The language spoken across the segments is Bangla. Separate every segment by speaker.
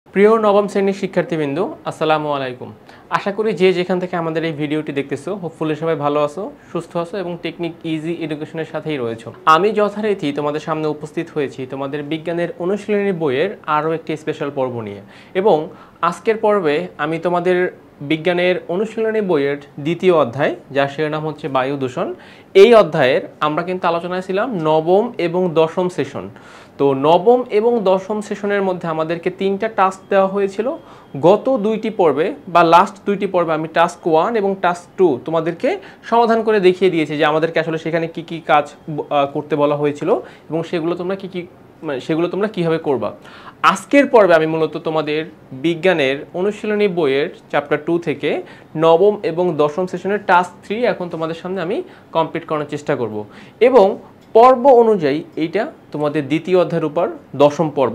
Speaker 1: প্রিয় নবম শ্রেণীর শিক্ষার্থীবৃন্দ, আসসালামু আলাইকুম। আশা করি যে যেখান থেকে আমাদের এই ভিডিওটি দেখতেছো, হোপফুলি সবাই ভালো আছো, সুস্থ আছো এবং টেকনিক ইজি এডুকেশনের সাথেই রয়েছো। আমি যথারীতি তোমাদের সামনে উপস্থিত হয়েছি তোমাদের বিজ্ঞানের অনুশীলনী বইয়ের আরও একটি স্পেশাল পর্ব নিয়ে। এবং আজকের পর্বে আমি তোমাদের বিজ্ঞানের অনুশীলনী বইয়ের দ্বিতীয় অধ্যায়, যার শিরোনাম হচ্ছে বায়ু দূষণ। এই অধ্যায়ের আমরা কিন্তু আলোচনায় ছিলাম নবম এবং দশম সেশন। তো নবম এবং দশম সেশনের মধ্যে আমাদেরকে তিনটা টাস্ক দেওয়া হয়েছিল। গত দুইটি পর্বে বা লাস্ট দুইটি পর্বে আমি টাস্ক 1 এবং টাস্ক 2 তোমাদেরকে সমাধান করে দেখিয়ে দিয়েছি যে আমাদেরকে আসলে সেখানে কি কি কাজ করতে বলা হয়েছিল এবং সেগুলো তোমরা কীভাবে করবা। আজকের পর্বে আমি মূলত তোমাদের বিজ্ঞানের অনুশীলনী বইয়ের চ্যাপ্টার 2 থেকে নবম এবং দশম সেশনের টাস্ক 3 এখন তোমাদের সামনে আমি কমপ্লিট করার চেষ্টা করব। এবং পর্ব অনুযায়ী এইটা তোমাদের দ্বিতীয় অধ্যায়ের উপর দশম পর্ব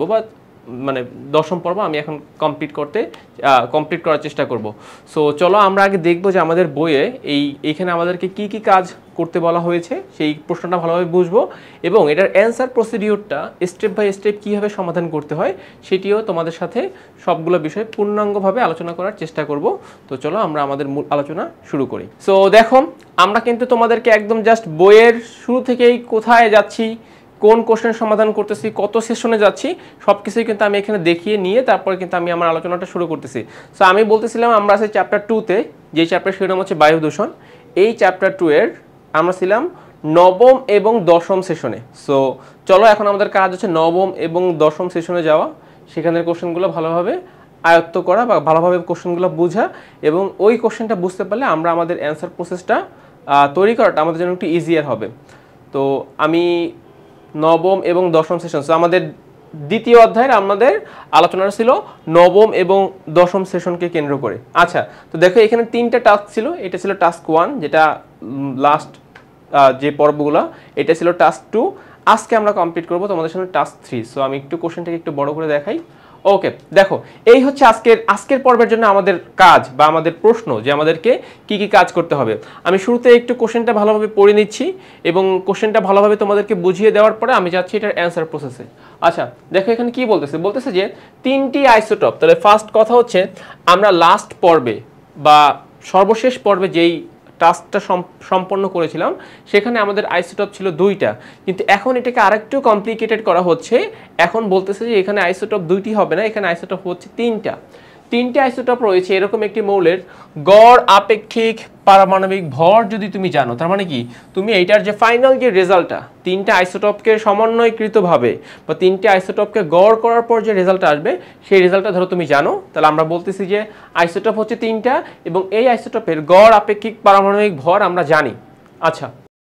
Speaker 1: আমি এখন কমপ্লিট করার চেষ্টা করব। সো চলো আমরা আগে দেখব যে আমাদের বইয়ে এইখানে আমাদেরকে কি কি কাজ করতে বলা হয়েছে, সেই প্রশ্নটা ভালোভাবে বুঝবো এবং এটার অ্যান্সার প্রসিডিওরটা স্টেপ বাই স্টেপ কীভাবে সমাধান করতে হয় সেটিও তোমাদের সাথে সবগুলো বিষয় পূর্ণাঙ্গভাবে আলোচনা করার চেষ্টা করব। তো চলো আমরা আমাদের মূল আলোচনা শুরু করি। সো দেখো, আমরা কিন্তু তোমাদেরকে একদম জাস্ট বইয়ের শুরু থেকেই কোথায় যাচ্ছি, কোন কোশ্চেন সমাধান করতেছি, কত সেশনে যাচ্ছি, সব কিছুই কিন্তু আমি এখানে দেখিয়ে নিয়ে তারপরে কিন্তু আমি আমার আলোচনাটা শুরু করতেছি। সো আমি বলতেছিলাম আমরা আছি চ্যাপ্টার 2-তে, যেই চ্যাপ্টার শিরোনাম হচ্ছে বায়ু দূষণ। এই চ্যাপ্টার 2 এর আমরা ছিলাম নবম এবং দশম সেশনে। সো চলো এখন আমাদের কাজ হচ্ছে নবম এবং দশম সেশনে যাওয়া, সেখানের কোশ্চেনগুলো ভালোভাবে আয়ত্ত করা বা ভালোভাবে কোশ্চেনগুলো বোঝা এবং ওই কোশ্চেনটা বুঝতে পারলে আমরা আমাদের অ্যান্সার প্রসেসটা তৈরি করাটা আমাদের জন্য একটু ইজিয়ার হবে। তো আমি নবম এবং দশম সেশন, সো আমাদের দ্বিতীয় অধ্যায়ের আমাদের আলোচনা ছিল নবম এবং দশম সেশনকে কেন্দ্র করে। আচ্ছা, তো দেখো এখানে তিনটা টাস্ক ছিল। এটা ছিল টাস্ক 1, যেটা লাস্ট যে পর্বগুলো, এটা ছিল টাস্ক 2। আজকে আমরা কমপ্লিট করবো তোমাদের সামনে টাস্ক 3। সো আমি একটু কোশ্চেনটাকে একটু বড় করে দেখাই। ওকে, দেখো এই হচ্ছে আজকের পর্বের জন্য আমাদের কাজ বা আমাদের প্রশ্ন, যে আমাদেরকে কি কি কাজ করতে হবে। আমি শুরুতে একটু কোশ্চেনটা ভালোভাবে পড়ে নিচ্ছি এবং কোশ্চেনটা ভালোভাবে তোমাদেরকে বুঝিয়ে দেওয়ার পরে আমি যাচ্ছি এটার অ্যান্সার প্রসেসে। আচ্ছা দেখো এখানে কি বলতেছে যে তিনটি আইসোটপ। তাহলে ফার্স্ট কথা হচ্ছে আমরা লাস্ট পর্বে বা সর্বশেষ পর্বে যেই টাস্কটা সম্পন্ন করেছিলাম সেখানে আমাদের আইসোটপ ছিল 2টা, কিন্তু এখন এটাকে আরেকটু কমপ্লিকেটেড করা হচ্ছে। এখন বলতেছে যে এখানে আইসোটপ 2টি হবে না, এখানে আইসোটপ হচ্ছে 3টা আইসোটপ রয়েছে এরকম একটি মৌলের গড় আপেক্ষিক পারমাণবিক ভর যদি তুমি জানো, তার মানে কি তুমি এইটার যে ফাইনাল যে রেজাল্টটা 3টা আইসোটপকে সমন্বয়কৃতভাবে বা 3টা আইসোটপকে গড় করার পর যে রেজাল্টটা আসবে সেই রেজাল্টটা ধরো তুমি জানো, তাহলে আমরা বলতেছি যে আইসোটপ হচ্ছে 3টা এবং এই আইসোটপের গড় আপেক্ষিক পারমাণবিক ভর আমরা জানি। আচ্ছা,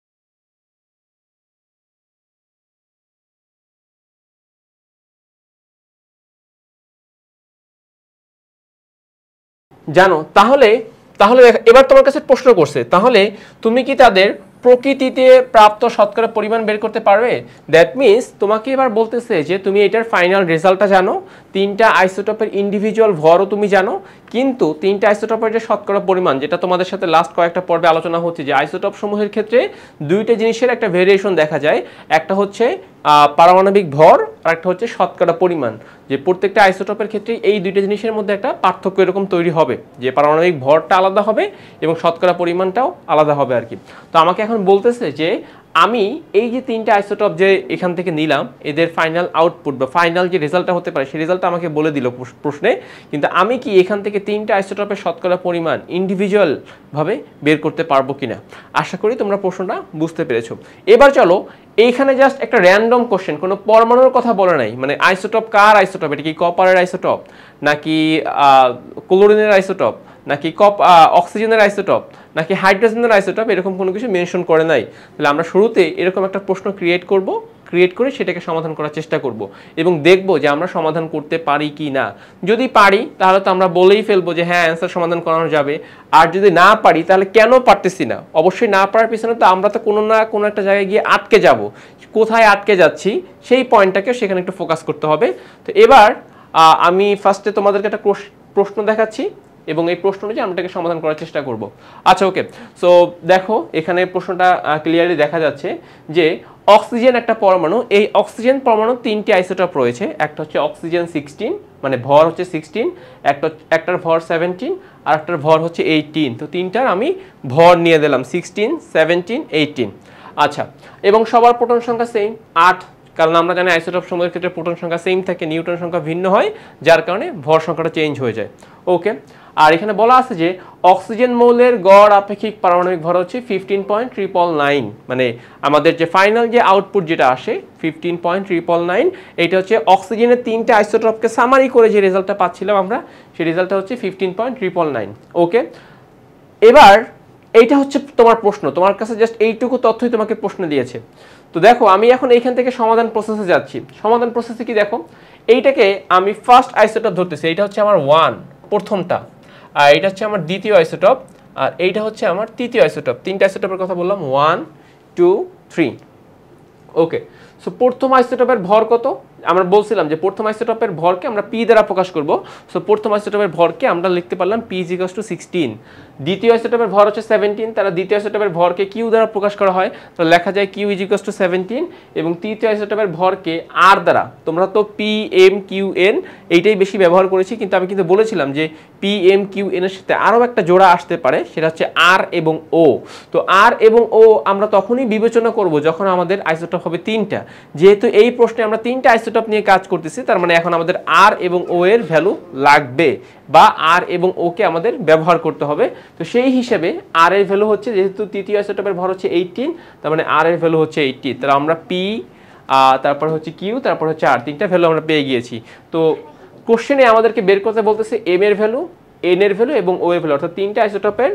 Speaker 1: জানো, তাহলে তাহলে এবার তোমার কাছে প্রশ্ন করছে, তাহলে তুমি কি তাদের প্রকৃতিতে প্রাপ্ত শতকরা পরিমাণ বের করতে পারবে? দ্যাট মিনস তোমাকে এবার বলতেছে যে তুমি এটার ফাইনাল রেজাল্টটা জানো, 3টা আইসোটপের ইন্ডিভিজুয়াল ভরও তুমি জানো, কিন্তু 3টা আইসোটপের যে শতকরা পরিমাণ, যেটা তোমাদের সাথে লাস্ট কয়েকটা পর্বে আলোচনা হচ্ছে যে আইসোটপ সমূহের ক্ষেত্রে দুইটা জিনিসের একটা ভেরিয়েশন দেখা যায়। একটা হচ্ছে পারমাণবিক ভর আর একটা হচ্ছে শতকরা পরিমাণ, যে প্রত্যেকটা আইসোটপের ক্ষেত্রে এই দুইটা জিনিসের মধ্যে একটা পার্থক্য এরকম তৈরি হবে, যে পারমাণবিক ভরটা আলাদা হবে এবং শতকরা পরিমাণটাও আলাদা হবে আর কি। তো আমাকে এখন বলতেছে যে আমি এই যে 3টা আইসোটপ যে এখান থেকে নিলাম, এদের ফাইনাল আউটপুট বা ফাইনাল যে রেজাল্টটা হতে পারে সেই রেজাল্টটা আমাকে বলে দিল প্রশ্নে, কিন্তু আমি কি এখান থেকে 3টা আইসোটপের শতকরা পরিমাণ ইন্ডিভিজুয়াল ভাবে বের করতে পারবো কিনা। আশা করি তোমরা প্রশ্নটা বুঝতে পেরেছো। এবার চলো এইখানে জাস্ট একটা র্যান্ডম কোশ্চেন, কোনো পরমাণুর কথা বলে নাই, মানে আইসোটপ কার আইসোটপ, এটা কি কপারের আইসোটপ নাকি ক্লোরিনের আইসোটপ নাকি অক্সিজেনের আইসোটপ নাকি হাইড্রোজেনের আইসোটপ, এরকম কোনো কিছু মেনশন করে নাই। তাহলে আমরা শুরুতে এরকম একটা প্রশ্ন ক্রিয়েট করে সেটাকে সমাধান করার চেষ্টা করব এবং দেখব যে আমরা সমাধান করতে পারি কি না। যদি পারি তাহলে তো আমরা বলেই ফেলবো যে হ্যাঁ অ্যান্সার সমাধান করানো যাবে, আর যদি না পারি তাহলে কেন পারতেছি না। অবশ্যই না পারার পিছনে তো আমরা তো কোনো না কোনো একটা জায়গায় গিয়ে আটকে যাব, কোথায় আটকে যাচ্ছি সেই পয়েন্টটাকে সেখানে একটু ফোকাস করতে হবে। তো এবার আমি ফার্স্টে তোমাদেরকে একটা প্রশ্ন দেখাচ্ছি এবং এই প্রশ্ন অনুযায়ী আমরা এটাকে সমাধান করার চেষ্টা করব। আচ্ছা ওকে, সো দেখো এখানে প্রশ্নটা ক্লিয়ারলি দেখা যাচ্ছে যে অক্সিজেন একটা পরমাণু, এই অক্সিজেন পরমাণু 3টি আইসোটোপ রয়েছে। একটা হচ্ছে অক্সিজেন 16, মানে ভর হচ্ছে 16, একটার ভর 17 আর একটার ভর হচ্ছে 18। তো তিনটার আমি ভর নিয়ে দিলাম 16, 17, 18। আচ্ছা, এবং সবার প্রোটন সংখ্যা সেম 8, কারণ আমরা জানি আইসোটোপ সমূহের ক্ষেত্রে প্রোটন সংখ্যা সেম থাকে, নিউট্রন সংখ্যা ভিন্ন হয়, যার কারণে ভর সংখ্যাটা চেঞ্জ হয়ে যায়। ওকে, আর এখানে বলা আছে যে অক্সিজেন মৌলের গড় আপেক্ষিক পারমাণবিক ভর হচ্ছে 15.999, মানে আমাদের যে ফাইনাল যে আউটপুট যেটা আসে 15.999, এটা হচ্ছে অক্সিজেনের 3টে আইসোটোপকে সামারি করে যে রেজাল্টটা পাচ্ছিলাম আমরা, সেই রেজাল্টটা হচ্ছে 15.999। ওকে, এবার এইটা হচ্ছে তোমার প্রশ্ন, তোমার কাছে জাস্ট এইটুকু তথ্যই তোমাকে প্রশ্ন দিয়েছে। তো দেখো আমি এখন এইখান থেকে সমাধান প্রসেসে যাচ্ছি। সমাধান প্রসেসে কি দেখো, এইটাকে আমি ফার্স্ট আইসোটোপ ধরতেছি, এইটা হচ্ছে আমার 1 প্রথমটা, আর এটা হচ্ছে আমার দ্বিতীয় আইসোটোপ, আর এইটা হচ্ছে আমার তৃতীয় আইসোটোপ। তিনটা আইসোটোপের কথা বললাম, 1 2 3। ওকে, সো প্রথম আইসোটোপের ভর কত? আমরা বলছিলাম যে প্রথম আইসোটোপের ভরকে আমরা পি দ্বারা প্রকাশ করব। সো প্রথম আইসোটোপের ভরকে আমরা লিখতে পারলাম পি = 16। দ্বিতীয় আইসোটোপের ভর হচ্ছে 17, তারা দ্বিতীয় আইসোটোপের ভরকে কিউ দ্বারা প্রকাশ করা হয়, তো লেখা যায় কিউ = 17। এবং তৃতীয় আইসোটোপের ভরকে আর দ্বারা, তোমরা তো পি এম কিউ এন এইটাই বেশি ব্যবহার করেছি, কিন্তু আমি কিন্তু বলেছিলাম যে পি এম কিউ এন এর সাথে আরও একটা জোড়া আসতে পারে, সেটা হচ্ছে আর এবং ও। তো আর এবং ও আমরা তখনই বিবেচনা করব যখন আমাদের আইসোটোপ হবে 3টা। যেহেতু এই প্রশ্নে আমরা 3টা আইসোটোপ নিয়ে কাজ করতেছি, তার মানে এখন আমাদের আর এবং ও এর ভ্যালু লাগবে, বা আর এবং ও কে আমাদের ব্যবহার করতে হবে। তো সেই হিসেবে আর এর ভ্যালু হচ্ছে, যেহেতু তৃতীয় আইসোটোপের ভর হচ্ছে 18, তার মানে আর এর ভ্যালু হচ্ছে 80। তাহলে আমরা পি, তারপর হচ্ছে কিউ, তারপর হচ্ছে আর, 3টা ভ্যালু আমরা পেয়ে গিয়েছি। তো কোশ্চেনে আমাদেরকে বের করতে বলতেছে এম এর ভ্যালু, এন এর ভ্যালু এবং ও এর ভ্যালু, অর্থাৎ 3টা আইসোটোপের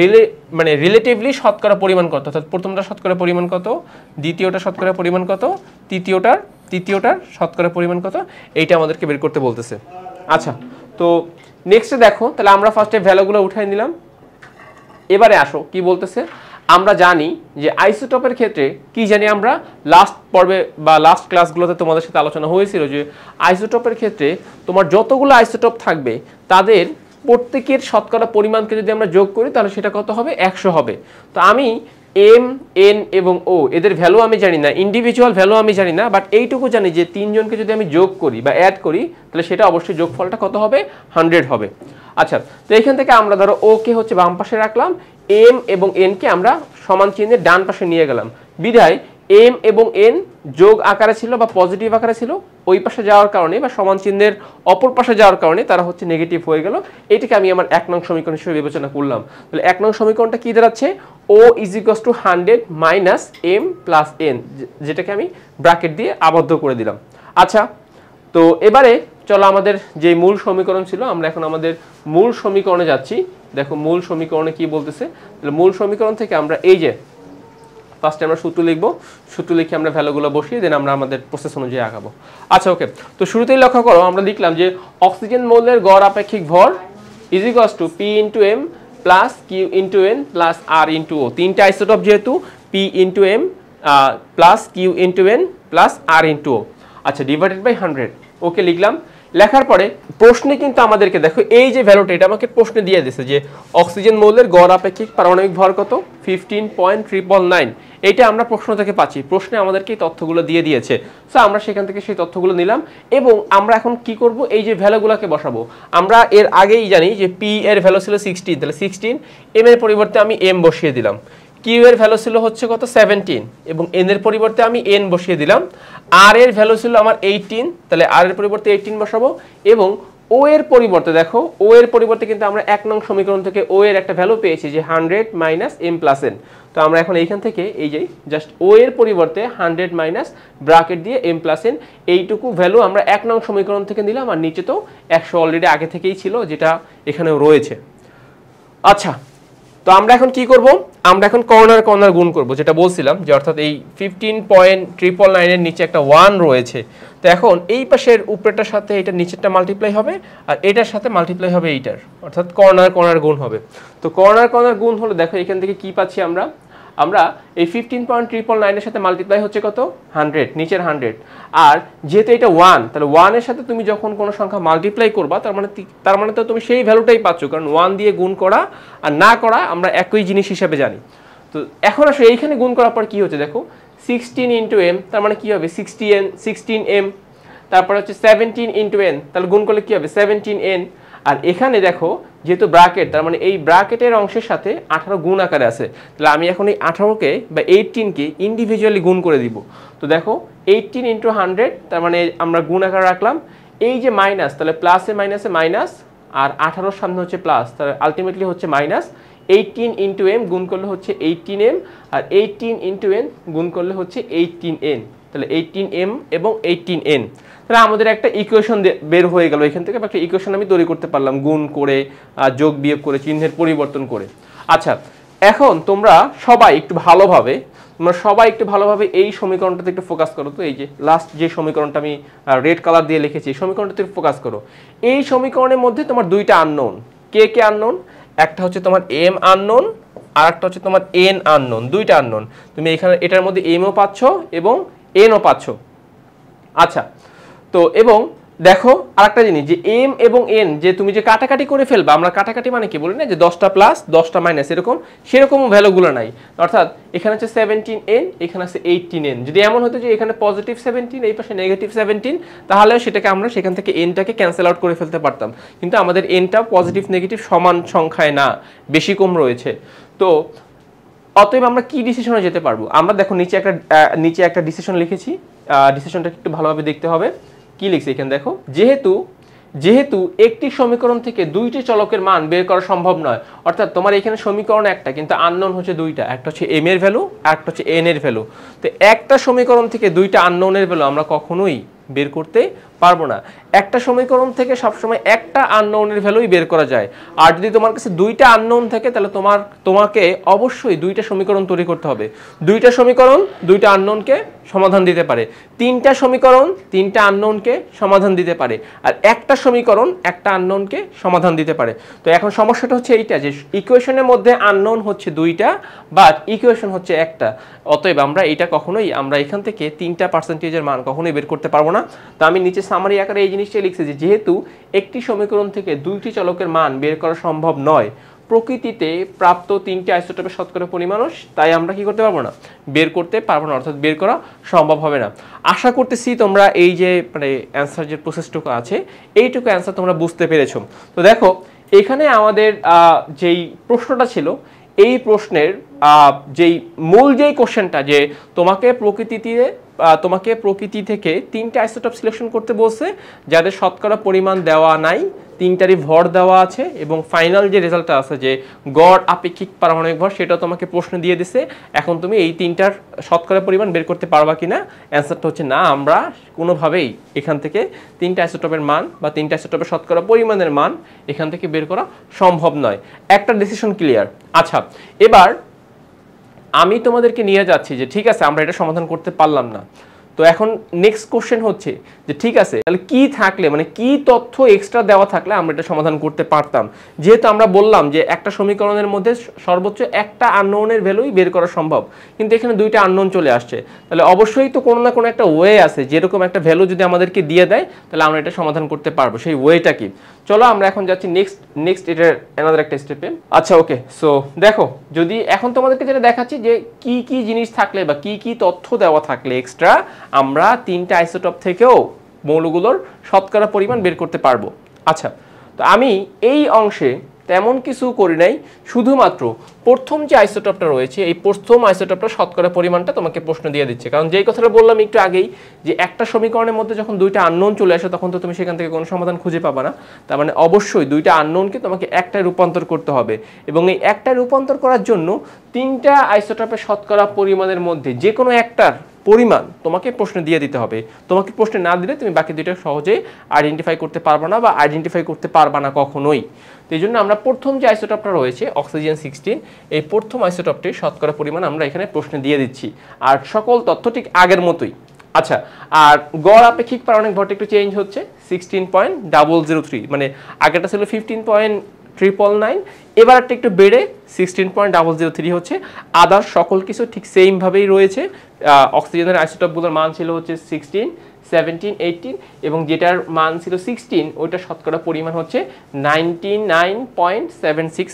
Speaker 1: রিলেটিভলি শতকরা পরিমাণ কত, অর্থাৎ প্রথমটা শতকরা পরিমাণ কত, দ্বিতীয়টা শতকরা পরিমাণ কত, তৃতীয়টার শতকরা পরিমাণ কত, এইটা আমাদেরকে বের করতে বলতেছে। আচ্ছা, তো নেক্সটে দেখো, তাহলে আমরা ফার্স্টে ভ্যালুগুলো উঠাই নিলাম। এবারে আসো কি বলতেছে। আমরা জানি যে আইসোটোপের ক্ষেত্রে কি জানি, আমরা লাস্ট পর্বে বা লাস্ট ক্লাসগুলোতে তোমাদের সাথে আলোচনা হয়েছিল যে আইসোটোপের ক্ষেত্রে তোমার যতগুলো আইসোটোপ থাকবে তাদের প্রত্যেকের শতকরা পরিমাণকে যদি আমরা যোগ করি তাহলে সেটা কত হবে, 100 হবে। তো আমি এম, এন এবং ও এদের ভ্যালু আমি জানি না, ইন্ডিভিজুয়াল ভ্যালু আমি জানি না, বাট এইটুকু জানি যে 3জনকে যদি আমি যোগ করি বা অ্যাড করি তাহলে সেটা অবশ্যই যোগফলটা কত হবে, 100 হবে। আচ্ছা, তো এখান থেকে আমরা ধরো ও কে হচ্ছে বাম পাশে রাখলাম, এম এবং এন কে আমরা সমান চিহ্নের ডান পাশে নিয়ে গেলাম, বিধায় এম এবং এন যোগ আকারে ছিল বা পজিটিভ আকারে ছিল, ওই পাশে যাওয়ার কারণে বা সমান চিহ্নের অপর পাশে যাওয়ার কারণে তারা হচ্ছে নেগেটিভ হয়ে গেল। এটাকে আমি আমার 1 নং সমীকরণ হিসেবে বিবেচনা করলাম। তাহলে 1 নং সমীকরণটা কি দাঁড়াচ্ছে, O = 100 minus M plus N, যেটাকে আমি ব্র্যাকেট দিয়ে আবদ্ধ করে দিলাম। আচ্ছা, তো এবারে চলো আমাদের যে মূল সমীকরণ ছিল, আমরা এখন আমাদের মূল সমীকরণে যাচ্ছি। দেখো মূল সমীকরণে কি বলতেছে। তাহলে মূল সমীকরণ থেকে আমরা এই যে ফার্স্টে আমরা সূত্র লিখব, সূত্র লিখে আমরা ভ্যালুগুলো বসিয়ে দেন আমরা আমাদের প্রসেস অনুযায়ী আগাবো। আচ্ছা, ওকে, তো শুরুতেই লক্ষ্য করো আমরা লিখলাম যে অক্সিজেন মৌলের গড় আপেক্ষিক ভর = P × M plus Q × N plus R × O। 3টা আইসোটোপ যেহেতু, P × M plus Q × N plus R × O। আচ্ছা, ডিভাইডেড বাই 100। ওকে, লিখলাম। লেখার পরে প্রশ্নে কিন্তু আমাদেরকে দেখো এই যে ভ্যালুটা, এটা আমাকে প্রশ্নে দিয়ে দিয়েছে যে অক্সিজেন মৌলের গড় আপেক্ষিক পারমাণবিক ভর কত, 15.999। এইটা আমরা প্রশ্ন থেকে পাচ্ছি, প্রশ্নে আমাদেরকে এই তথ্যগুলো দিয়ে দিয়েছে। সো আমরা সেখান থেকে সেই তথ্যগুলো নিলাম এবং আমরা এখন কি করব, এই যে ভ্যালুগুলোকে বসাবো। আমরা এর আগেই জানি যে পি এর ভ্যালু ছিল 16, তাহলে 16, এম এর পরিবর্তে আমি এম বসিয়ে দিলাম। কিউ এর ভ্যালু ছিল হচ্ছে কত, 17, এবং এন এর পরিবর্তে আমি এন বসিয়ে দিলাম। আর এর ভ্যালু ছিল আমার 18, তাহলে আর এর পরিবর্তে 18 বসাবো। এবং ও এর পরিবর্তে দেখো, ও এর পরিবর্তে কিন্তু আমরা 1 নং সমীকরণ থেকে ও এর একটা ভ্যালু পেয়েছি যে 100 মাইনাস এম প্লাস এন। তো আমরা এখন এইখান থেকে এই যে জাস্ট ও এর পরিবর্তে 100 মাইনাস ব্র্যাকেট দিয়ে এম প্লাস এন, এইটুকু ভ্যালু আমরা 1 নং সমীকরণ থেকে নিলাম। আর নিচে তো 100 অলরেডি আগে থেকেই ছিল, যেটা এখানেও রয়েছে। আচ্ছা, তো আমরা এখন কি করব, আমরা এখন কর্নার গুণ করব, যেটা বলছিলাম যে অর্থাৎ এই 15.999 এর নিচে একটা 1 রয়েছে। তো এখন এই পাশের উপরেটার সাথে এটা নিচেরটা মাল্টিপ্লাই হবে, আর এটার সাথে মাল্টিপ্লাই হবে এইটার, অর্থাৎ কর্নার গুণ হবে। তো কর্নার গুণ হলে দেখো এখান থেকে কি পাচ্ছি আমরা, আমরা এই 15.999 এর সাথে মাল্টিপ্লাই হচ্ছে কত, 100, নিচের 100। আর যেহেতু এটা 1, তাহলে 1 এর সাথে তুমি যখন কোনো সংখ্যা মাল্টিপ্লাই করবা তার মানে তো তুমি সেই ভ্যালুটাই পাচ্ছ, কারণ 1 দিয়ে গুণ করা আর না করা আমরা একই জিনিস হিসেবে জানি। তো এখন আসলে এইখানে গুণ করার পর কি হচ্ছে দেখো, 16 ইন্টু এম, তার মানে কি হবে 16 এম। তারপর হচ্ছে 17 ইন্টু এন, তাহলে গুণ করলে কি হবে 17n। আর এখানে দেখো যেহেতু ব্র্যাকেট, তার মানে এই ব্র্যাকেটের অংশের সাথে 18 গুণ আকারে আছে, তাহলে আমি এখন এই 18কে বা 18কে ইন্ডিভিজুয়ালি গুণ করে দিব। তো দেখো 18 ইন্টু 100, তার মানে আমরা গুণ আকারে রাখলাম। এই যে মাইনাস, তাহলে প্লাসে মাইনাসে মাইনাস, আর 18 সামনে হচ্ছে প্লাস, তাহলে আলটিমেটলি হচ্ছে মাইনাস। 18 ইন্টু এম গুণ করলে হচ্ছে 18m, আর 18 ইন্টু এন গুণ করলে হচ্ছে 18n, তাহলে 18m এবং 18n। তাহলে আমাদের একটা ইকুয়েশন বের হয়ে গেল এখান থেকে, একটা ইকুয়েশন আমি তৈরি করতে পারলাম গুণ করে, যোগ বিয়োগ করে, চিহ্নের পরিবর্তন করে। আচ্ছা, এখন তোমরা সবাই একটু ভালোভাবে এই সমীকরণটাতে একটু ফোকাস করো। তো এই যে লাস্ট যে সমীকরণটা আমি রেড কালার দিয়ে লিখেছি, এই সমীকরণটাতে ফোকাস করো। এই সমীকরণের মধ্যে তোমার দুইটা আননোন। কে আননোন? একটা হচ্ছে তোমার এম আননোন, আর একটা হচ্ছে তোমার এন আননোন। দুইটা আননোন, তুমি এখানে এটার মধ্যে এমও পাচ্ছ এবং এনও পাচ্ছ। আচ্ছা, তো এবং দেখো আরেকটা জিনিস, যে এম এবং এন যে তুমি যে কাটাকাটি করে ফেলবা, আমরা কাটাকাটি মানে কি বলি না, যে 10টা প্লাস 10টা মাইনাস, সেরকম ভ্যালুগুলো নাই। অর্থাৎ এখানে হচ্ছে 17n, এখানে আছে 18n। যদি এমন হতো যে এখানে পজিটিভ 17, এই পাশে নেগেটিভ 17, তাহলে সেটাকে আমরা সেখান থেকে এনটাকে ক্যান্সেল আউট করে ফেলতে পারতাম। কিন্তু আমাদের এনটা পজিটিভ নেগেটিভ সমান সংখ্যায় না, বেশি কম রয়েছে। তো অতএব আমরা কি ডিসিশনে যেতে পারবো? আমরা দেখো নিচে একটা ডিসিশন লিখেছি, ডিসিশনটা একটু ভালোভাবে দেখতে হবে। কি লিখছি এখানে দেখো, যেহেতু একটি সমীকরণ থেকে দুইটি চলকের মান বের করা সম্ভব নয়, অর্থাৎ তোমার এখানে সমীকরণ একটা, কিন্তু আননোন হচ্ছে দুইটা, একটা হচ্ছে এম এর ভ্যালু আর একটা হচ্ছে এন এর ভ্যালু। তো একটা সমীকরণ থেকে দুইটা আননোনের ভ্যালু আমরা কখনোই বের করতে পারবো না। একটা সমীকরণ থেকে সবসময় একটা আননোনের ভ্যালুই বের করা যায়। আর যদি তোমার কাছে দুইটা আননোন থাকে, তাহলে তোমাকে অবশ্যই দুইটা সমীকরণ তৈরি করতে হবে। দুইটা সমীকরণ দুইটা আননোনকে সমাধান দিতে পারে, তিনটা সমীকরণ তিনটা আননোনকে সমাধান দিতে পারে, আর একটা সমীকরণ একটা আননোনকে সমাধান দিতে পারে। তো এখন সমস্যাটা হচ্ছে এইটা, যে ইকুয়েশনের মধ্যে আননোন হচ্ছে দুইটা, বাট ইকুয়েশন হচ্ছে একটা। অতএব আমরা এখান থেকে 3টা পার্সেন্টেজের মান কখনোই বের করতে পারবো না। তো আমি নিচে সামারি আকারে এই জিনিসটা লিখছি, যে যেহেতু একটি সমীকরণ থেকে দুইটি চলকের মান বের করা সম্ভব নয় প্রকৃতিতে প্রাপ্ত 3টি আইসোটোপের শতকরা পরিমাণও, তাই আমরা কি করতে পারবো না, বের করতে পারবো না, অর্থাৎ বের করা সম্ভব হবে না। আশা করতেছি তোমরা এই যে মানে অ্যান্সার যে প্রসেসটুকু আছে, এইটুকু অ্যান্সার তোমরা বুঝতে পেরেছো। তো দেখো এখানে আমাদের যেই প্রশ্নটা ছিল, এই প্রশ্নের যেই কোশ্চেনটা, যে তোমাকে প্রকৃতি থেকে 3টে আইসোটোপ সিলেকশন করতে বলছে, যাদের শতকরা পরিমাণ দেওয়া নাই, 3টারই ভর দেওয়া আছে, এবং ফাইনাল যে রেজাল্টটা আছে যে গড় আপেক্ষিক পারমাণবিক ভর, সেটাও তোমাকে প্রশ্ন দিয়ে দিছে। এখন তুমি এই 3টার শতকরা পরিমাণ বের করতে পারবা কিনা? অ্যান্সারটা হচ্ছে না, আমরা কোনোভাবেই এখান থেকে 3টা আইসোটোপের মান বা 3টা আইসোটোপের শতকরা পরিমাণের মান এখান থেকে বের করা সম্ভব নয়। একটা ডিসিশন ক্লিয়ার। আচ্ছা, এবার আমি তোমাদেরকে নিয়ে যাচ্ছি যে ঠিক আছে, আমরা এটা সমাধান করতে পারলাম না। তো এখন নেক্সট কোশ্চেন হচ্ছে যে ঠিক আছে, তাহলে কি থাকলে, মানে কি তথ্য এক্সট্রা দেওয়া থাকলে আমরা এটা সমাধান করতে পারতাম। যেহেতু আমরা বললাম যে একটা সমীকরণের মধ্যে সর্বোচ্চ একটা আননোনের ভ্যালুই বের করা সম্ভব, কিন্তু এখানে দুইটা আননোন চলে আসছে, তাহলে অবশ্যই তো কোনো না কোনো একটা ওয়ে আছে, যেরকম একটা ভ্যালু যদি আমাদেরকে দিয়ে দেয়, তাহলে আমরা এটা সমাধান করতে পারবো। সেই ওয়েটা কি? চলো আমরা এখন যাচ্ছি নেক্সট এটার অ্যানাদার একটা স্টেপে। আচ্ছা, ওকে, সো দেখো, যদি এখন তোমাদেরকে যেটা দেখাচ্ছি যে কি জিনিস থাকলে বা কি তথ্য দেওয়া থাকলে এক্সট্রা আমরা 3টা আইসোটোপ থেকেও মৌলগুলোর শতকরা পরিমাণ বের করতে পারবো। আচ্ছা, তো আমি এই অংশে তেমন কিছু করি নাই, শুধুমাত্র প্রথম যে আইসোটোপটা রয়েছে, এই প্রথম আইসোটোপটা শতকরা পরিমাণটা তোমাকে প্রশ্ন দিয়ে দিচ্ছে। কারণ যেই কথাটা বললাম একটু আগেই, যে একটা সমীকরণের মধ্যে যখন দুইটা আননোন চলে আসে, তখন তো তুমি সেখান থেকে কোনো সমাধান খুঁজে পাবা না। তার মানে অবশ্যই দুইটা আননোনকে তোমাকে একটায় রূপান্তর করতে হবে, এবং এই একটায় রূপান্তর করার জন্য 3টা আইসোটোপের শতকরা পরিমাণের মধ্যে যে কোনো একটার পরিমাণ তোমাকে প্রশ্ন দিয়ে দিতে হবে। তোমাকে প্রশ্ন না দিলে তুমি বাকি দুইটা সহজে আইডেন্টিফাই করতে পারবে না, বা আইডেন্টিফাই করতে পারবা না কখনোই। তো এই জন্য আমরা প্রথম যে আইসোটোপটা রয়েছে অক্সিজেন 16, এই প্রথম আইসোটোপটির শতকরা পরিমাণ আমরা এখানে প্রশ্ন দিয়ে দিচ্ছি, আর সকল তথ্য ঠিক আগের মতোই। আচ্ছা, আর গড় আপেক্ষিক পারমাণবিক ভরটা একটু চেঞ্জ হচ্ছে, 16.003, মানে আগেরটা ছিল 15.999, এবার একটু বেড়ে 16.003 হচ্ছে। আদার সকল কিছু ঠিক সেম ভাবেই রয়েছে। অক্সিজেনের আইসোটোপগুলোর মান ছিল হচ্ছে 16, 17, 18, এবং যেটার মান ছিল 16, ওইটা শতকরা পরিমাণ হচ্ছে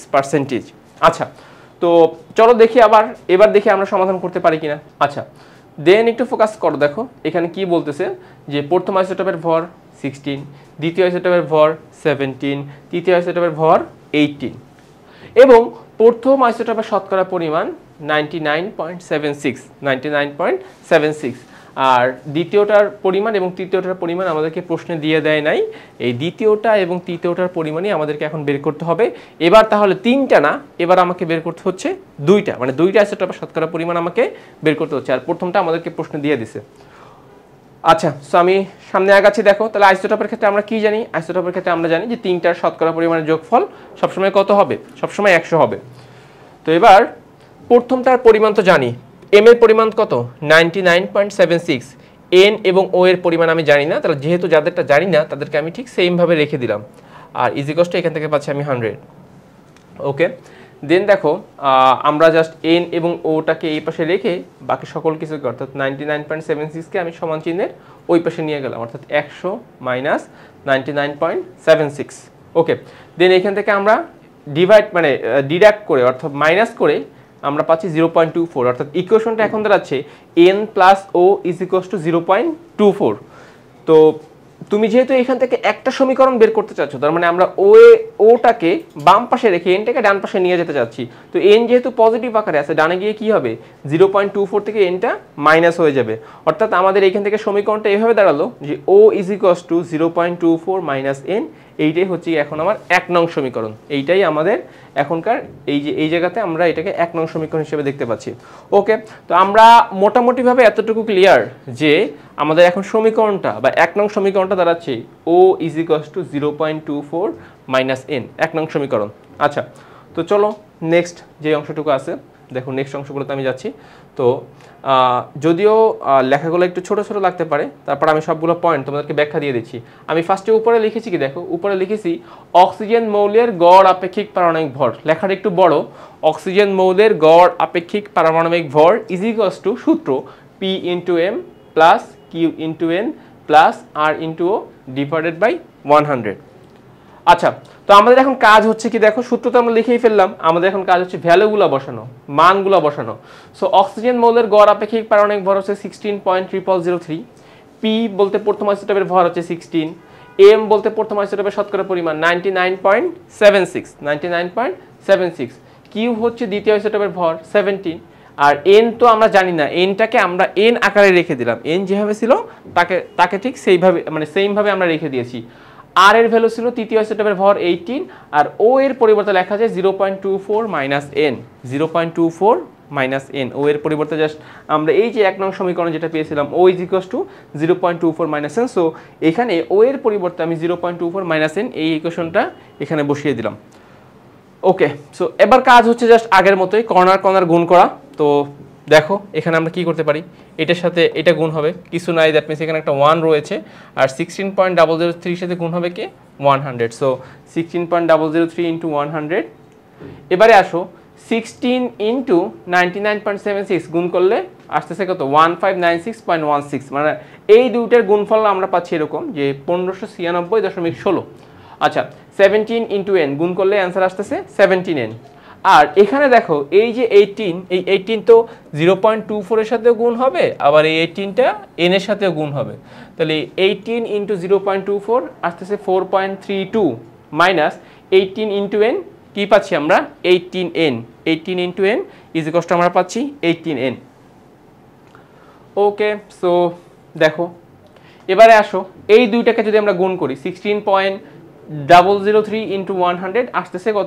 Speaker 1: 99.76%। আচ্ছা, তো চলো দেখি এবার দেখি আমরা সমাধান করতে পারি কিনা। আচ্ছা, দেন একটু ফোকাস করো, দেখো এখানে কি বলতেছে যে প্রথম আইসোটোপের ভর 16, দ্বিতীয় আইসোটোপের ভর 17, তৃতীয় আইসোটোপের ভর 18 এবং প্রথম আইসোটোপের শতকরা পরিমাণ 99.76 আর দ্বিতীয়টার পরিমাণ এবং তৃতীয়টার পরিমাণ আমাদেরকে প্রশ্নে দিয়ে দেয় নাই। এই দ্বিতীয়টা এবং তৃতীয়টার পরিমাণই আমাদেরকে এখন বের করতে হবে। এবার তাহলে তিনটা না, এবার আমাকে বের করতে হচ্ছে দুইটা, মানে দুইটা আইসোটোপের শতকরা পরিমাণ আমাকে বের করতে হচ্ছে, আর প্রথমটা আমাদেরকে প্রশ্ন দিয়ে দিছে। আচ্ছা, সো আমি সামনে আগাচ্ছি। দেখো তাহলে আইসোটোপের ক্ষেত্রে আমরা কি জানি? আইসোটোপের ক্ষেত্রে আমরা জানি যে তিনটার শতকরা পরিমাণের যোগফল সবসময় কত হবে? সবসময় 100 হবে। তো এবার প্রথমটার পরিমাণ তো জানি, এম এর পরিমাণ কত? 99.76। এন এবং ও এর পরিমাণ আমি জানি না, তাহলে যেহেতু যাদেরটা জানি না তাদেরকে আমি ঠিক সেমভাবে রেখে দিলাম, আর ইজিকস টু এখান থেকে পাচ্ছি আমি 100। ওকে, দেন দেখো আমরা জাস্ট এন এবং ওটাকে এই পাশে রেখে বাকি সকল কিছুকে অর্থাৎ 99.76কে আমি সমান চিহ্নের ওই পাশে নিয়ে গেলাম, অর্থাৎ 100 মাইনাস 99.76। ওকে, দেন এখান থেকে আমরা ডিভাইড মানে ডিডাক্ট করে অর্থাৎ মাইনাস করে আমরা পাচ্ছি 0.24, অর্থাৎ ইকুয়েশনটা এখন দাঁড়াচ্ছে N plus O is equals to 0.24। তো তুমি যেহেতু এখান থেকে একটা সমীকরণ বের করতে চাচ্ছ, তার মানে আমরা ওটাকে বাম পাশে রেখে এনটাকে ডান পাশে নিয়ে যেতে চাচ্ছি। তো এন যেহেতু পজিটিভ আকারে আছে, ডানে গিয়ে কি হবে? 0.24 থেকে এনটা মাইনাস হয়ে যাবে, অর্থাৎ আমাদের এখান থেকে সমীকরণটা এইভাবে দাঁড়ালো যে O is equals to 0.24 minus N. এইটাই হচ্ছে এখন আমার 1 নং সমীকরণ। এইটাই আমাদের এখনকার এই জায়গাতে আমরা এটাকে 1 নং সমীকরণ হিসেবে দেখতে পাচ্ছি। ওকে, তো আমরা মোটামুটিভাবে এতটুকু ক্লিয়ার যে আমাদের এখন সমীকরণটা বা 1 নং সমীকরণটা দাঁড়াচ্ছে O is equals to 0.24 minus N, 1 নং সমীকরণ। আচ্ছা, তো চলো নেক্সট যে অংশটুকু আছে, দেখো নেক্সট অংশগুলোতে আমি যাচ্ছি। তো যদিও লেখাগুলো একটু ছোট ছোট লাগতে পারে, তারপর আমি সবগুলো পয়েন্ট তোমাদেরকে ব্যাখ্যা দিয়ে দিচ্ছি। আমি ফার্স্টে উপরে লিখেছি কি, দেখো উপরে লিখেছি অক্সিজেন মৌলের গড় আপেক্ষিক পারমাণবিক ভর, লেখাটা একটু বড়। অক্সিজেন মৌলের গড় আপেক্ষিক পারমাণবিক ভর ইজ ইকুয়ালস টু সূত্র P into M plus Q into N plus R into O divided by 100। আচ্ছা, তো আমাদের এখন কাজ হচ্ছে কি, দেখো সূত্র তো আমরা লিখেই ফেললাম, আমাদের এখন কাজ হচ্ছে ভ্যালুগুলো বসানো, মানগুলো বসানো। সো অক্সিজেন মৌলের গড় আপেক্ষিক পারমাণবিক ভর হচ্ছে 16.0003, পি বলতে প্রথম আইসোটোপের ভর হচ্ছে 16, এম বলতে প্রথম আইসোটোপের শতকরা পরিমাণ 99.76, কিউ হচ্ছে দ্বিতীয় আইসোটোপের ভর 17, আর এন তো আমরা জানি না, এনটাকে আমরা এন আকারে রেখে দিলাম, এন যেভাবে ছিল তাকে ঠিক সেইভাবে মানে সেমভাবে আমরা রেখে দিয়েছি। আর এর ভ্যালু ছিল তৃতীয় আইসোটোপের ভর 18, আর ও এর পরিবর্তে লেখা যায় 0.24 minus N, 0.24 minus N. O এর পরিবর্তে জাস্ট আমরা এই যে 1 নং সমীকরণ যেটা পেয়েছিলাম O is equals to 0.24 minus N. So এখানে ও এর পরিবর্তে আমি 0.24 মাইনাস এন এই ইকুয়েশনটা এখানে বসিয়ে দিলাম। ওকে, সো এবার কাজ হচ্ছে জাস্ট আগের মতোই কর্নার গুণ করা। তো দেখো এখানে আমরা কি করতে পারি, এটার সাথে এটা গুণ হবে, কিছু নাই, দ্যাট মিনস এখানে একটা 1 রয়েছে, আর 16.003 সাথে গুণ হবে কি 100। So 16.003 into 100। এবারে আসো 16 ইন্টু 99.76 গুণ করলে আসতেছে কত? 1596.16, মানে এই দুইটার গুণফল আমরা পাচ্ছি এরকম যে 1596.16। আচ্ছা, 17 ইন্টু এন গুণ করলে অ্যান্সার আসতেছে 17n। আর এখানে দেখো এই যে 18, এই 18 তো 0.24 এর সাথেও গুণ হবে, আবার এই 18টা n এর সাথেও গুণ হবে, তাহলে 18 ইন্টু 0.24 আসতেছে 4.32 মাইনাস 18 ইন্টু n কি পাচ্ছি আমরা 18n, 18 into n is equals to আমরা পাচ্ছি 18n। ওকে, সো দেখো এবারে আসো এই দুইটাকে যদি আমরা গুণ করি 16.003 ইন্টু 100 আসতেছে কত?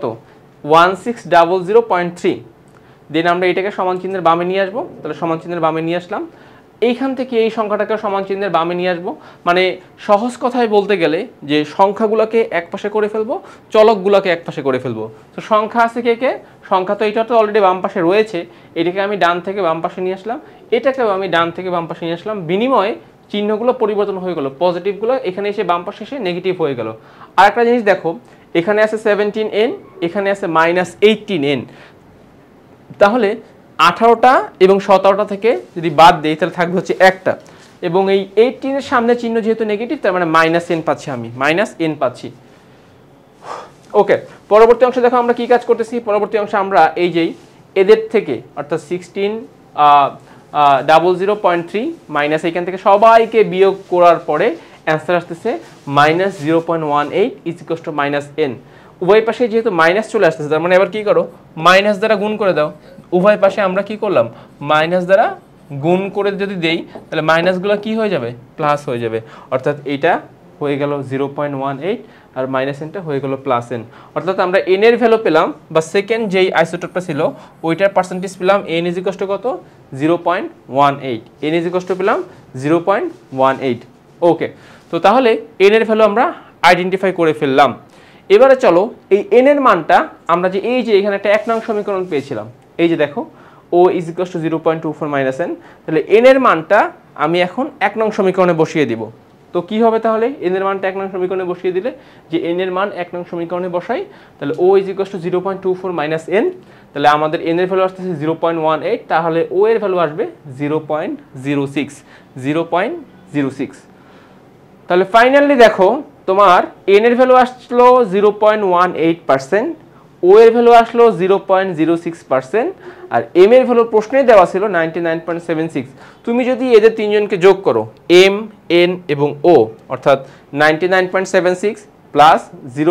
Speaker 1: 1600.3। দেন আমরা এটাকে সমান চিহ্নের বামে নিয়ে আসবো, তাহলে সমান চিহ্নের বামে নিয়ে আসলাম, এইখান থেকে এই সংখ্যাটাকে সমান চিহ্নের বামে নিয়ে আসবো। মানে সহজ কথায় বলতে গেলে যে সংখ্যাগুলোকে এক পাশে করে ফেলবো, চলকগুলোকে এক পাশে করে ফেলবো। তো সংখ্যা আছে কে কে? সংখ্যা তো এটা তো অলরেডি বাম পাশে রয়েছে, এটাকে আমি ডান থেকে বাম পাশে নিয়ে আসলাম, এটাকেও আমি ডান থেকে বাম পাশে নিয়ে আসলাম, বিনিময়ে চিহ্নগুলো পরিবর্তন হয়ে গেল, পজিটিভগুলো এখানে এসে বাম পাশে এসে নেগেটিভ হয়ে গেল। আর একটা জিনিস দেখো, এখানে আছে 17n, এখানে আছে মাইনাস 18n, তাহলে 18টা এবং 17টা থেকে যদি বাদ দেই তাহলে থাকবে হচ্ছে একটা, এবং এই 18 এর সামনে চিহ্ন যেহেতু নেগেটিভ তার মানে মাইনাস n পাচ্ছি, আমি মাইনাস n পাচ্ছি। ওকে, পরবর্তী অংশে দেখো আমরা কি কাজ করতেছি। পরবর্তী অংশে আমরা এই যেই এদের থেকে অর্থাৎ 00.3 মাইনাস এখান থেকে সবাইকে বিয়োগ করার পরে অ্যান্সার আসতেছে -0.18 ইজ ইকুয়ালস টু -n। উভয় পাশে যেহেতু মাইনাস চলে আসতেছে, তার মানে এবার কি করো, মাইনাস দ্বারা গুণ করে দাও। উভয় পাশে আমরা কি করলাম, মাইনাস দ্বারা গুণ করে যদি দেই তাহলে মাইনাসগুলো কি হয়ে যাবে, প্লাস হয়ে যাবে। অর্থাৎ এটা হয়ে গেল 0.18 আর মাইনাস এনটা হয়ে গেল প্লাস এন। অর্থাৎ আমরা এন এর ভ্যালু পেলাম, বা সেকেন্ড যেই আইসোটোপটা ছিল ওইটার পার্সেন্টেজ পেলাম এন ইজ ইকুয়ালস টু কত, 0.18। এন ইজ ইকুয়ালস টু পেলাম 0.18। ওকে, তো তাহলে এন এর ভ্যালু আমরা আইডেন্টিফাই করে ফেললাম। এবারে চলো এই এন এর মানটা আমরা যে এই যে এখানে একটা 1 নং সমীকরণ পেয়েছিলাম, এই যে দেখো O is equals to 0.24 minus n, তাহলে এন এর মানটা আমি এখন 1 নং সমীকরণে বসিয়ে দিব। তো কি হবে তাহলে এন এর মানটা 1 নং সমীকরণে বসিয়ে দিলে, যে এন এর মান 1 নং সমীকরণে বসাই, তাহলে O is equals to 0.24 minus n, তাহলে আমাদের এন এর ভ্যালু আসতেছে 0.18, তাহলে ও এর ভ্যালু আসবে 0.06। তাহলে ফাইনালি দেখো তোমার এন এর ভ্যালু আসলো 0.18%, ও এর ভ্যালু আসলো 0.06%, আর এম এর ভ্যালু প্রশ্নে দেওয়া ছিল 99.76। তুমি যদি এদের তিনজনকে যোগ করো, এম, এন এবং ও, অর্থাৎ 99.76 প্লাস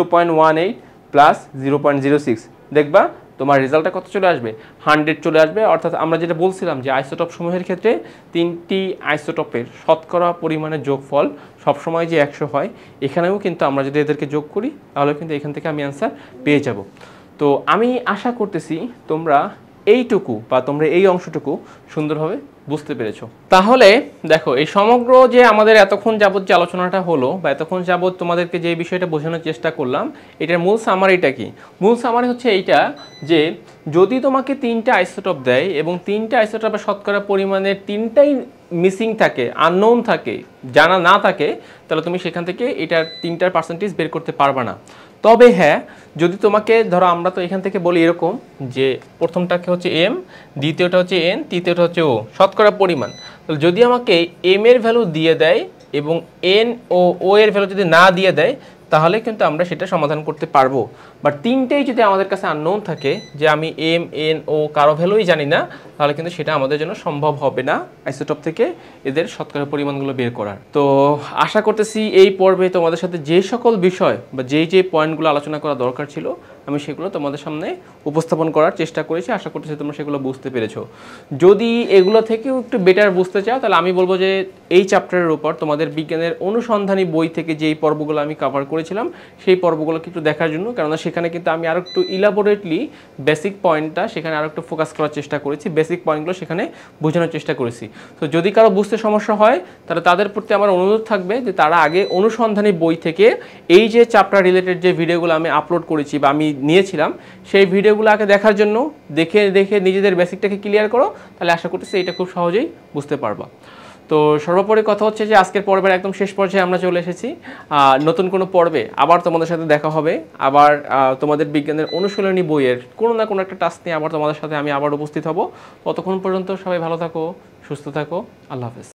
Speaker 1: 0.18 প্লাস 0.06, দেখবা তোমার রেজাল্টটা কত চলে আসবে, 100 চলে আসবে। অর্থাৎ আমরা যেটা বলছিলাম যে আইসোটোপ সমূহের ক্ষেত্রে তিনটি আইসোটোপের শতকরা পরিমাণের যোগফল সবসময় যে 100 হয়, এখানেও কিন্তু আমরা যদি এদেরকে যোগ করি তাহলে কিন্তু এখান থেকে আমি অ্যান্সার পেয়ে যাব। তো আমি আশা করতেছি তোমরা এইটুকু বা তোমরা এই অংশটুকু সুন্দরভাবে বুঝতে পেরেছো। তাহলে দেখো এই সমগ্র যে আমাদের এতক্ষণ যাবত যে আলোচনাটা হলো বা এতক্ষণ যাবত তোমাদেরকে যে বিষয়টা বোঝানোর চেষ্টা করলাম, এটার মূল সামারিটা কি? মূল সামারি হচ্ছে এইটা যে যদি তোমাকে 3টা আইসোটোপ দেয় এবং 3টা আইসোটোপের শতকরা পরিমাণের 3টাই মিসিং থাকে, আননোন থাকে, জানা না থাকে, তাহলে তুমি সেখান থেকে এটার 3টার পার্সেন্টেজ বের করতে পারবা না। তবে হ্যাঁ, যদি তোমাকে ধরো আমরা তো এখান থেকে বলি এরকম যে প্রথমটাকে হচ্ছে এম, দ্বিতীয়টা হচ্ছে এন, তৃতীয়টা হচ্ছে ও, শতকরা পরিমাণ। তাহলে যদি আমাকে এম এর ভ্যালু দিয়ে দেয় এবং এন ও এর ভ্যালু যদি না দিয়ে দেয়, তাহলে কিন্তু আমরা সেটা সমাধান করতে পারবো। বাট তিনটেই যদি আমাদের কাছে আননোন থাকে, যে আমি এম, এন, ও কারো ভ্যালুই জানি না, তাহলে কিন্তু সেটা আমাদের জন্য সম্ভব হবে না আইসোটোপ থেকে এদের শতকরা পরিমাণগুলো বের করার। তো আশা করতেছি এই পর্বে তোমাদের সাথে যে সকল বিষয় বা যেই পয়েন্টগুলো আলোচনা করা দরকার ছিল আমি সেগুলো তোমাদের সামনে উপস্থাপন করার চেষ্টা করেছি। আশা করতেছি তোমরা সেগুলো বুঝতে পেরেছো। যদি এগুলো থেকেও একটু বেটার বুঝতে চাও, তাহলে আমি বলবো যে এই চ্যাপ্টারের উপর তোমাদের বিজ্ঞানের অনুসন্ধানী বই থেকে যেই পর্বগুলো আমি কভার করেছিলাম সেই পর্বগুলোকে একটু দেখার জন্য, কেননা সেখানে কিন্তু আমি আরও একটু ইলাবোরেটলি বেসিক পয়েন্টটা সেখানে আরও একটু ফোকাস করার চেষ্টা করেছি, বেসিক পয়েন্টগুলো সেখানে বোঝানোর চেষ্টা করেছি। তো যদি কারো বুঝতে সমস্যা হয় তাহলে তাদের প্রতি আমার অনুরোধ থাকবে যে তারা আগে অনুসন্ধানী বই থেকে এই যে চ্যাপ্টার রিলেটেড যে ভিডিওগুলো আমি আপলোড করেছি বা আমি নিয়েছিলাম সেই ভিডিওগুলো আগে দেখার জন্য, দেখে নিজেদের বেসিকটাকে ক্লিয়ার করো, তাহলে আশা করতেছি এটা খুব সহজেই বুঝতে পারবা। তো সর্বোপরি কথা হচ্ছে যে আজকের পর্বের একদম শেষ পর্যায়ে আমরা চলে এসেছি। নতুন কোনো পর্বে আবার তোমাদের সাথে দেখা হবে, আবার তোমাদের বিজ্ঞানের অনুশীলনী বইয়ের কোনো না কোনো একটা টাস্ক নিয়ে আবার তোমাদের সাথে আমি আবার উপস্থিত হব। ততক্ষণ পর্যন্ত সবাই ভালো থাকো, সুস্থ থাকো, আল্লাহ হাফেজ।